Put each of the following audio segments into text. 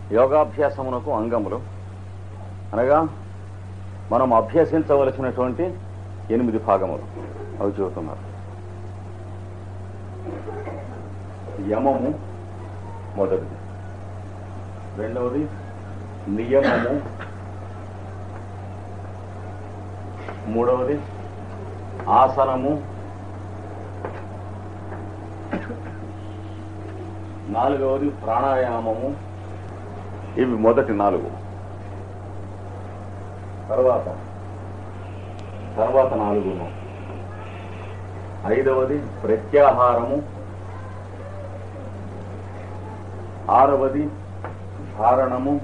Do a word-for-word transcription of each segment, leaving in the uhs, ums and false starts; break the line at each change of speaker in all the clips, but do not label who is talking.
యోగాభ్యాసమునకు అంగములు అనగా మనం అభ్యసించవలసినటువంటి ఎనిమిది భాగములు అవి చెబుతున్నారు. యమము మొదటిది, రెండవది నియమము, మూడవది ఆసనము, నాలుగవది ప్రాణాయామము. ఇవి మొదటి నాలుగు. తర్వాత తర్వాత నాలుగును ఐదవది ప్రత్యాహారము, ఆరవది ధారణము,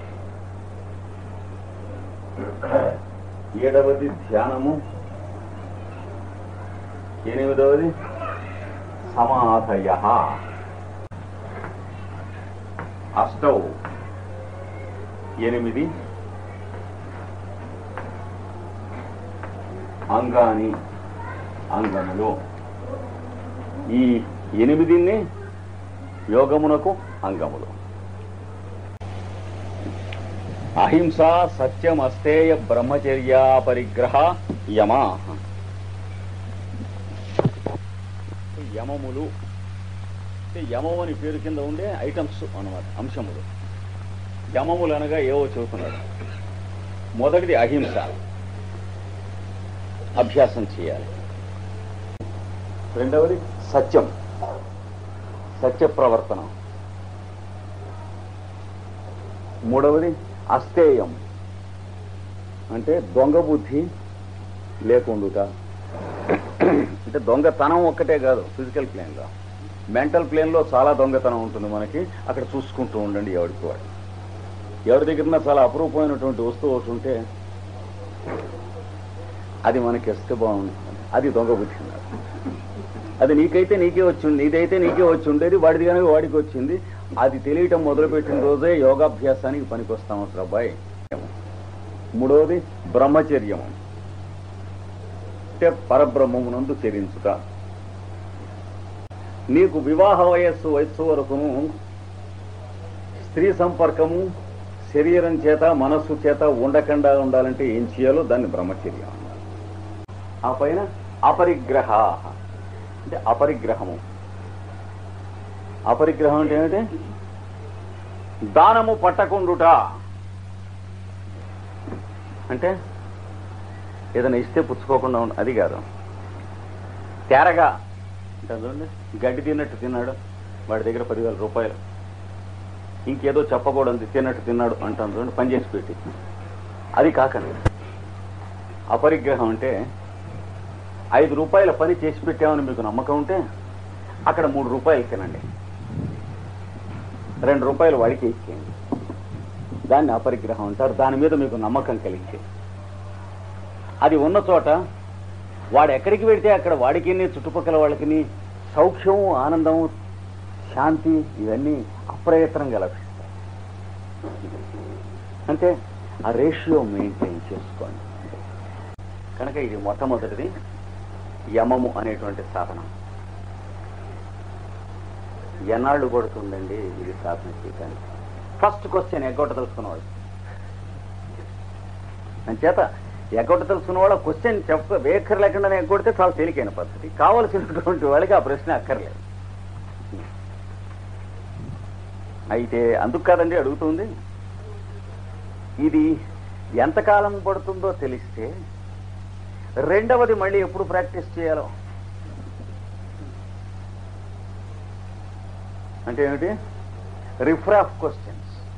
ఏడవది ధ్యానము, ఎనిమిదవది సమాధయ, అష్టౌ ఎనిమిది అంగాని అంగములు. ఈ ఎనిమిదిని యోగమునకు అంగములు. అహింస, సత్యం, అస్తేయ, బ్రహ్మచర్య, పరిగ్రహ, యమ. యమములు అంటే యమము అని పేరు కింద ఉండే ఐటమ్స్ అన్నమాట, అంశములు. యమములు అనగా ఏవో చెబుతున్నాడు. మొదటిది అహింస, అభ్యాసం చేయాలి. రెండవది సత్యం, సత్య ప్రవర్తనం. మూడవది అస్తేయం అంటే దొంగ బుద్ధి లేకుండుట. అంటే దొంగతనం ఒక్కటే కాదు, ఫిజికల్ ప్లేన్లో, మెంటల్ ప్లేన్లో చాలా దొంగతనం ఉంటుంది మనకి. అక్కడ చూసుకుంటూ ఉండండి ఎవరికి వాడు. ఎవరి దగ్గర చాలా అపురూపమైనటువంటి వస్తువు ఒకటి ఉంటే అది మనకి ఇస్తే బాగుంటుంది, అది దొంగ బుద్ధి అన్నారు. అది నీకైతే నీకే వచ్చింది, నీదైతే నీకే వచ్చి ఉండేది, వాడిది కనుక వాడికి వచ్చింది. అది తెలియటం మొదలుపెట్టిన రోజే యోగాభ్యాసానికి పనికి వస్తాం అబ్బాయి. మూడవది బ్రహ్మచర్యం అంటే పరబ్రహ్మమునందు చరించుట. నీకు వివాహ వయస్సు వయస్సు వరకును స్త్రీ సంపర్కము శరీరం చేత మనస్సు చేత ఉండకుండా ఉండాలంటే ఏం చేయాలో దాన్ని బ్రహ్మచర్యం అన్నారు. ఆ పైన అపరిగ్రహ అంటే అపరిగ్రహము. అపరిగ్రహం అంటే ఏమిటి? దానము పట్టకుండుట. అంటే ఏదైనా ఇస్తే పుచ్చుకోకుండా ఉండ, అది కాదు. తేరగా అంటే చూడండి, గడ్డి తిన్నట్టు తిన్నాడు, వాడి దగ్గర పదివేల రూపాయలు, ఇంకేదో చెప్పకూడదు తిన్నట్టు తిన్నాడు అంటాను చూడండి, పని చేసి పెట్టి. అది కాకండి. అపరిగ్రహం అంటే ఐదు రూపాయల పని చేసి పెట్టామని మీకు నమ్మకం ఉంటే అక్కడ మూడు రూపాయలు తినండి, రెండు రూపాయలు వాడికి ఇచ్చేయండి. దాన్ని అపరిగ్రహం అంటారు. దాని మీద మీకు నమ్మకం కలిగితే అది ఉన్న చోట వాడు ఎక్కడికి వెడితే అక్కడ వాడికి చుట్టుపక్కల వాళ్ళకి సౌఖ్యము, ఆనందము, శాంతి ఇవన్నీ అప్రయత్నంగా లభిస్తాయి. అంటే ఆ రేషియో మెయింటైన్ చేసుకోండి. కనుక ఇది మొట్టమొదటిది యమము అనేటువంటి సాధనం. ఎన్నాళ్ళు పడుతుందండి ఇది సాధన చేయడానికి? ఫస్ట్ క్వశ్చన్ ఎగ్గొట్ట తెలుసుకున్నవాడు అంచేత ఎగ్గొట్ట తెలుసుకున్నవాడు క్వశ్చన్ చెప్ప వేఖరు లేకుండానే ఎగ్గొడితే చాలా తేలికైన పద్ధతి. కావలసినటువంటి వాళ్ళకి ఆ ప్రశ్న అక్కర్లేదు. అయితే అందుకు కాదండి అడుగుతుంది. ఇది ఎంతకాలం పడుతుందో తెలిస్తే రెండవది మళ్ళీ ఎప్పుడు ప్రాక్టీస్ చేయాలో అంటే ఏమిటి? రిఫ్రాఫ్ క్వశ్చన్స్.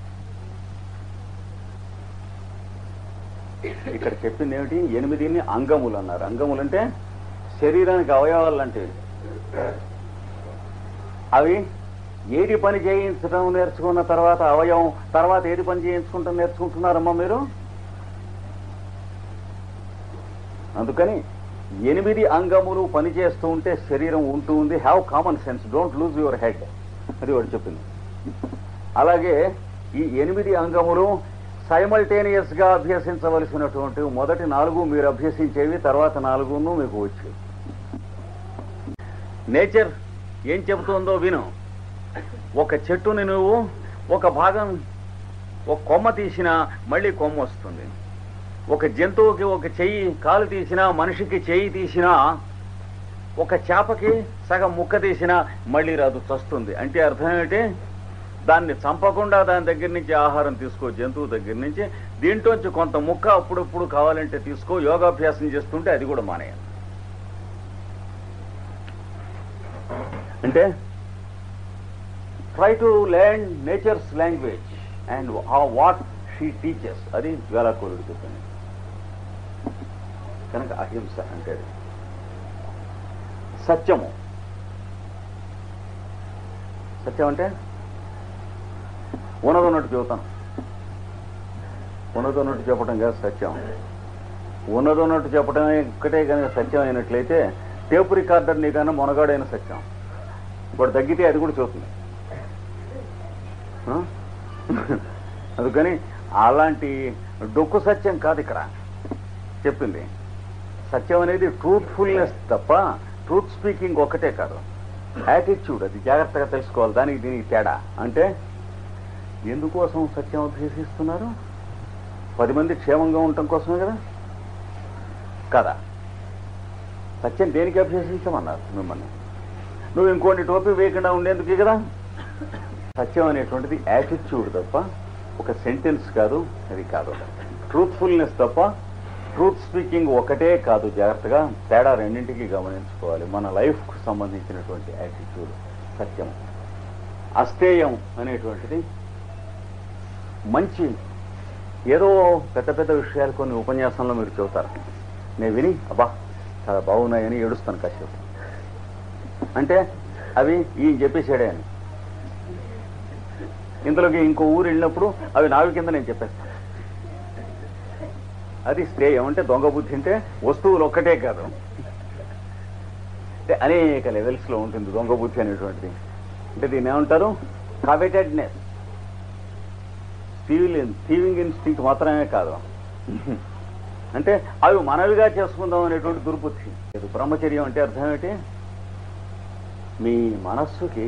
ఇక్కడ చెప్పింది ఏమిటి? ఎనిమిదిని అంగములు అన్నారు. అంగములు అంటే శరీరానికి అవయవాలు లాంటివి. అవి ఏది పని చేయించడం నేర్చుకున్న తర్వాత అవయవం తర్వాత ఏది పని చేయించుకుంటాం నేర్చుకుంటున్నారమ్మా మీరు. అందుకని ఎనిమిది అంగములు పనిచేస్తూ ఉంటే శరీరం ఉంటూ ఉంది. Have common sense, don't lose your head, అది వాడు చెప్పింది. అలాగే ఈ ఎనిమిది అంగములు సైమల్టేనియస్ గా అభ్యసించవలసినటువంటి మొదటి నాలుగు మీరు అభ్యసించేవి, తర్వాత నాలుగును మీకు వచ్చేవి. నేచర్ ఏం చెబుతుందో విను. ఒక చెట్టుని నువ్వు ఒక భాగం ఒక కొమ్మ తీసినా మళ్ళీ కొమ్మ వస్తుంది. ఒక జంతువుకి ఒక చెయ్యి కాలు తీసినా, మనిషికి చెయ్యి తీసినా, ఒక చేపకి సగం ముక్క తీసినా మళ్ళీ రాదు, చస్తుంది. అంటే అర్థం ఏంటి? దాన్ని చంపకుండా దాని దగ్గర నుంచి ఆహారం తీసుకో, జంతువు దగ్గర నుంచి. దీంట్లోంచి కొంత ముక్క అప్పుడప్పుడు కావాలంటే తీసుకో. యోగాభ్యాసం చేస్తుంటే అది కూడా మానేయాలి. అంటే try to learn nature's language and what she teaches. అది జ్వాలాకోలుడు చెప్పింది. కనుక అహింస అంటే సత్యము. సత్యం అంటే ఉన్నదన్నట్టు చెబుతాను. ఉన్నదన్నట్టు చెప్పడం కాదు సత్యం. ఉన్నదన్నట్టు చెప్పడం ఒక్కటే కనుక సత్యం అయినట్లయితే టేపు రికార్డర్ నీకన్నా మొనగాడైన సత్యం. ఇప్పుడు తగ్గితే అది కూడా చూస్తుంది. అందుకని అలాంటి డొక్కు సత్యం కాదు ఇక్కడ చెప్పింది. సత్యం అనేది ట్రూత్ఫుల్నెస్ తప్ప ట్రూత్ స్పీకింగ్ ఒక్కటే కాదు, యాటిట్యూడ్. అది జాగ్రత్తగా తెలుసుకోవాలి. దానికి దీనికి తేడా. అంటే ఎందుకోసం సత్యం అభ్యసిస్తున్నారు? పది మంది క్షేమంగా ఉండటం కోసమే కదా కదా. సత్యం దేనికి అభ్యసించమన్నారు మిమ్మల్ని? నువ్వు ఇంకోటి టోపీ వేయకుండా ఉండేందుకే కదా. సత్యం అనేటువంటిది యాటిట్యూడ్ తప్ప ఒక సెంటెన్స్ కాదు, అది కాదు. ట్రూత్ఫుల్నెస్ తప్ప ట్రూత్ స్పీకింగ్ ఒకటే కాదు. జాగ్రత్తగా తేడా రెండింటికి గమనించుకోవాలి. మన లైఫ్కు సంబంధించినటువంటి యాటిట్యూడ్ సత్యం. అస్థేయం అనేటువంటిది మంచి ఏదో పెద్ద పెద్ద విషయాలు కొన్ని ఉపన్యాసంలో మీరు చెబుతారు, నేను విని అబ్బా చాలా బాగున్నాయని ఏడుస్తాను కాసేపు. అంటే అవి ఈయన చెప్పేసాడే అని. ఇంతలోకి ఇంకో ఊరు వెళ్ళినప్పుడు అవి నావి కింద నేను చెప్పేస్తాను. అది స్థేయం. అంటే దొంగ బుద్ధి. అంటే వస్తువులు ఒక్కటే కాదు, అంటే అనేక లెవెల్స్లో ఉంటుంది దొంగ బుద్ధి అనేటువంటిది. అంటే దీన్ని ఏమంటారు? కవెటెడ్నెస్. థీవింగ్ థీవింగ్ ఇన్స్టింక్ట్ మాత్రమే కాదు, అంటే అవి మనవిగా చేసుకుందాం అనేటువంటి దుర్బుద్ధి. బ్రహ్మచర్యం అంటే అర్థం ఏంటి? మీ మనస్సుకి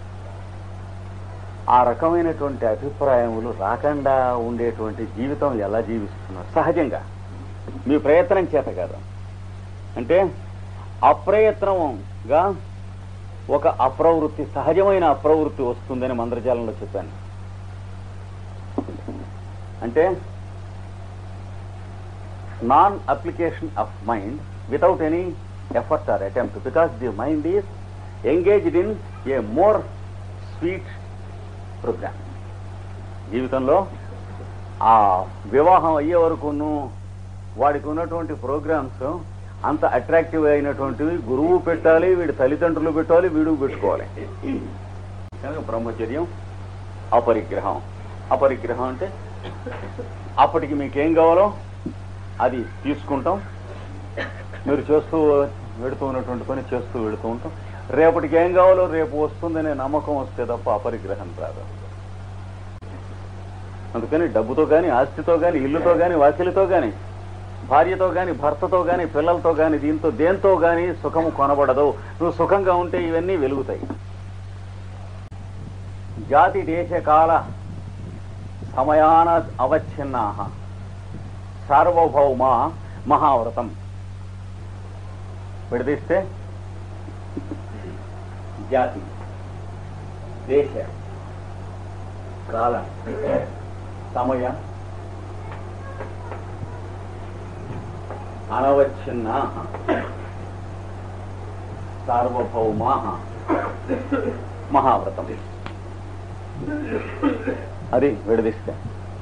ఆ రకమైనటువంటి అభిప్రాయములు రాకుండా ఉండేటువంటి జీవితం ఎలా జీవిస్తున్నారు సహజంగా, మీ ప్రయత్నం చేత కాదు. అంటే అప్రయత్నంగా ఒక అప్రవృత్తి, సహజమైన అప్రవృత్తి వస్తుందని మంత్రజాలంలో చెప్పాను. అంటే non application of mind without any effort or attempt, because the mind is engaged in a more sweet programme. జీవితంలో ఆ వివాహం అయ్యే వరకును వాడికి ఉన్నటువంటి ప్రోగ్రామ్స్ అంత అట్రాక్టివ్ అయినటువంటివి గురువు పెట్టాలి, వీడి తల్లిదండ్రులు పెట్టాలి, వీడు పెట్టుకోవాలి. కనుక బ్రహ్మచర్యం అపరిగ్రహం. అపరిగ్రహం అంటే అప్పటికి మీకేం కావాలో అది తీసుకుంటాం, మీరు చేస్తూ వెడుతూ ఉన్నటువంటి పని చేస్తూ వెడుతూ ఉంటాం. రేపటికి ఏం కావాలో రేపు వస్తుందనే నమ్మకం వస్తే తప్ప అపరిగ్రహం రాదు. అందుకని డబ్బుతో కానీ, ఆస్తితో కానీ, ఇల్లుతో కానీ, వాకిలితో కానీ, భార్యతో కానీ, భర్తతో కానీ, పిల్లలతో కానీ, దీంతో దేంతో కానీ సుఖము కొనబడదు. నువ్వు సుఖంగా ఉంటే ఇవన్నీ వెలుగుతాయి. జాతి దేశ కాల సమయాన అవచ్ఛిన్నా సార్వభౌమ మహావ్రతం. విడదీస్తే జాతి, దేశ, కాల, సమయ అనవచ్ఛిన్న సార్వభౌమ మహావ్రతం. అది విడదీస్తే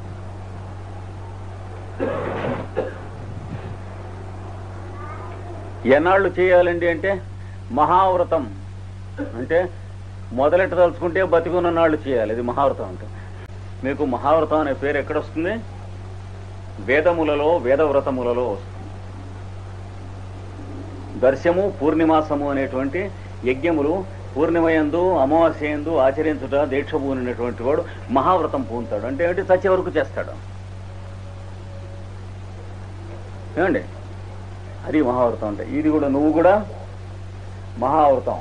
ఎన్నాళ్ళు చేయాలండి అంటే మహావ్రతం అంటే మొదలెట్ట తలుచుకుంటే బతికున్న నాళ్ళు చేయాలి. ఇది మహావ్రతం అంటే. మీకు మహావ్రతం అనే పేరు ఎక్కడొస్తుంది? వేదములలో, వేదవ్రతములలో వస్తుంది. దర్శము, పూర్ణిమాసము అనేటువంటి యజ్ఞములు పూర్ణిమయందు, అమావాస్యందు ఆచరించుట దీక్ష పూనినటువంటి వాడు మహావ్రతం పూనుతాడు. అంటే ఏమిటి? సత్య వరకు చేస్తాడు. ఏమండి? అది మహావ్రతం అంటే. ఇది కూడా నువ్వు కూడా మహావ్రతం.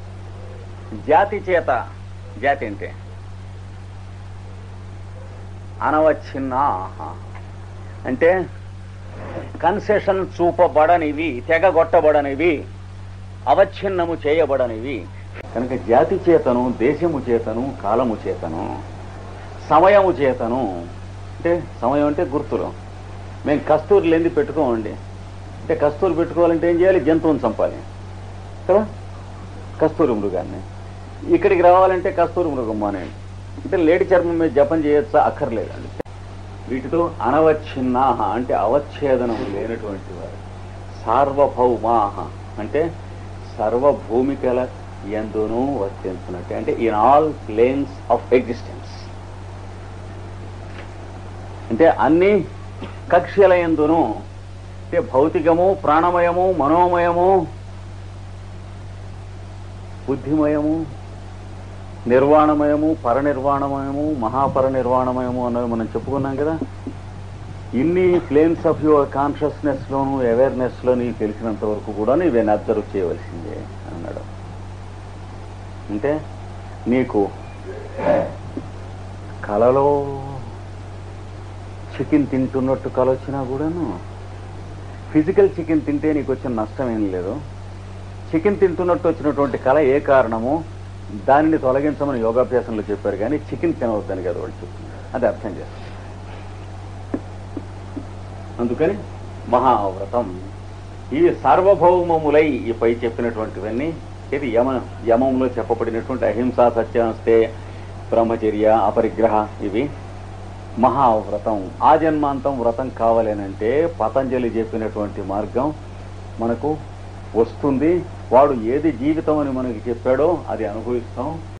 జాతి చేత, జాతి అంటే అనవచ్ఛిన్నాః అంటే కన్సెషన్ చూపబడనివి, తెగగొట్టబడనివి, అవచ్ఛిన్నము చేయబడనివి. కనుక జాతి చేతను, దేశము చేతను, కాలము చేతను, సమయము చేతను, అంటే సమయం అంటే గుర్తులు. మేము కస్తూరి లేనిది పెట్టుకోమండి. అంటే కస్తూరి పెట్టుకోవాలంటే ఏం చేయాలి? జంతువుని చంపాలి కదా, కస్తూరి మృగాన్ని. ఇక్కడికి రావాలంటే కస్తూరి మృగం మానేయండి. అంటే లేడి చర్మం మీద జపం చేయొచ్చా? అక్కర్లేదండి. వీటితో అనవచ్ఛిన్నాః అంటే అవచ్ఛేదనం లేనటువంటి వారు. సార్వభౌమాః అంటే సర్వభూమికల యందును వర్తించినట్టే, అంటే in all planes of existence, అంటే అన్ని కక్ష్యల యందును, అంటే భౌతికము, ప్రాణమయము, మనోమయము, బుద్ధిమయము, నిర్వాణమయము, పరనిర్వాణమయము, మహాపరనిర్వాణమయము అన్నవి మనం చెప్పుకున్నాం కదా. ఇన్ని ప్లేన్స్ ఆఫ్ యువర్ కాన్షియస్నెస్లోను, అవేర్నెస్లో నీకు తెలిసినంత వరకు కూడా నీవేనా అబ్జర్వ్ చేయవలసిందే అన్నాడు. అంటే నీకు కలలో చికెన్ తింటున్నట్టు కల వచ్చినా కూడాను, ఫిజికల్ చికెన్ తింటే నీకు వచ్చిన నష్టం ఏం లేదు. చికెన్ తింటున్నట్టు వచ్చినటువంటి కళ ఏ కారణమో దానిని తొలగించమని యోగాభ్యాసంలో చెప్పారు, కానీ చికెన్ తినవద్దని కదా వాళ్ళు చెప్తున్నారు. అది అర్థం చేస్తారు. అందుకని మహావ్రతం ఇవి సార్వభౌమములై ఈ పై చెప్పినటువంటివన్నీ ఇది యమ యమంలో చెప్పబడినటువంటి అహింసా, సత్యాస్తే, బ్రహ్మచర్య, అపరిగ్రహ, ఇవి మహావ్రతం. ఆ జన్మాంతం వ్రతం కావాలేనంటే పతంజలి చెప్పినటువంటి మార్గం మనకు వస్తుంది. వాడు ఏది జీవితం అని మనకి చెప్పాడో అది అనుభవిస్తాం.